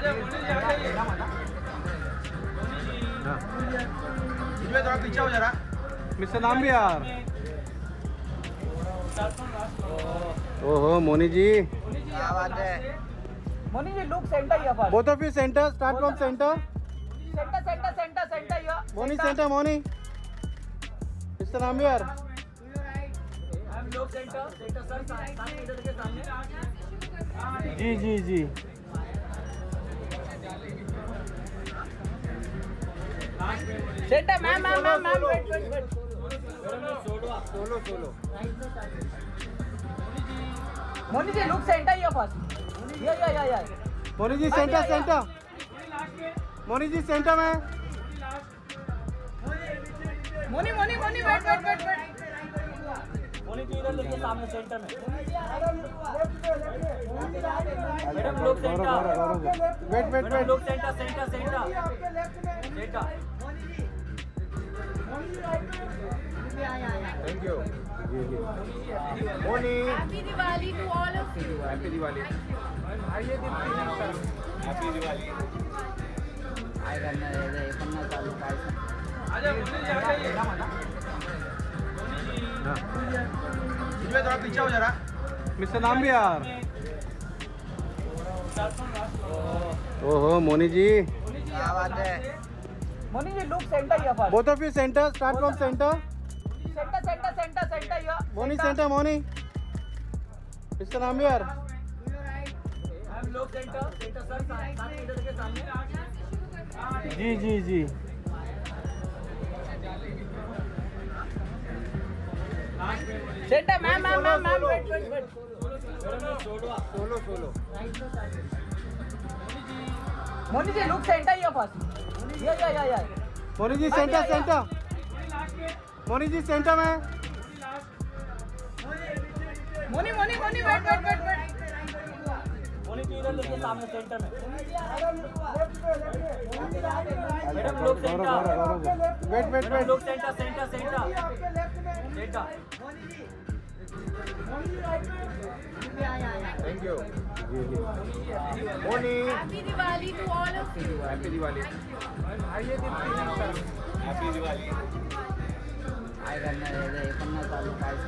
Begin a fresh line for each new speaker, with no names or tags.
थोड़ा पीछे हो जरा।
मिस्टर नाम भी यार। ओहो मोनी जी,
क्या बात है।
Moni ji look center here first.
both of you center, start from center.
Center here.
Moni center, Moni. Mr. Nambiar.
I'm look center sir, 7 metre के सामने।
जी जी जी।
Center ma'am wait.
Solo.
Moni ji look center here first. Yeah.
Moni ji centre. Moni ji centre में।
Moni wait. Moni जी इधर देखिए सामने centre में। मैडम लोग सेंटर।
वेट।
लोग centre.
Thank you. Moni
Happy Diwali to all of you.
Happy Diwali. Happy Diwali.
आय करना है 50 साल का।
थोड़ा पीछे हो जरा।
मिस्टर नाम भी यार। ओहो मोनी जी,
क्या बात है।
Moni ji look center here first.
both of you center, start from center.
Center here.
Moni center, Moni. Mr. Nambiar.
I'm look center sir, 7 metre के सामने।
जी।
Center ma'am wait.
Solo.
Moni ji look center here first. Yeah.
Moni ji centre. Moni ji centre में।
Moni wait. Moni जी इधर देखिए सामने centre में। Madam लोग centre.
Wait.
लोग centre.
Thank you. Moni
Happy Diwali to all of you.
Happy Diwali. Happy Diwali.
आय करना है 50 साल का।